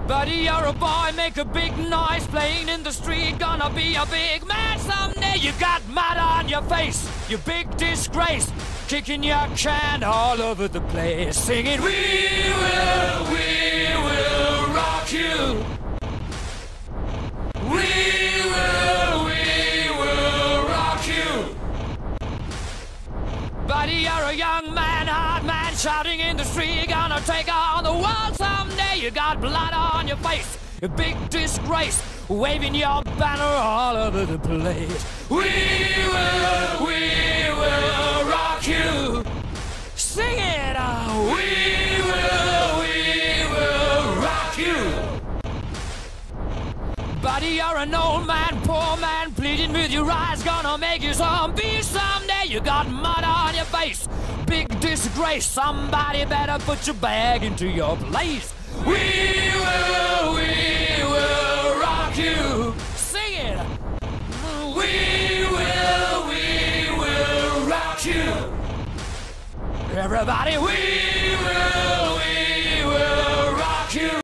Buddy, you're a boy, make a big noise, playing in the street, gonna be a big man someday. You got mud on your face, you big disgrace, kicking your can all over the place, singing, we will rock you. We will rock you. Buddy, you're a young man, hard man, shouting in the street, gonna take on the world someday. You got blood on your face, a big disgrace, waving your banner all over the place. We will rock you. Sing it, we will rock you. Buddy, you're an old man, poor man, pleading with your eyes, gonna make you zombie someday. You got mud on your face, big disgrace, somebody better put your bag into your place. We will rock you. Sing it. We will rock you. Everybody, we will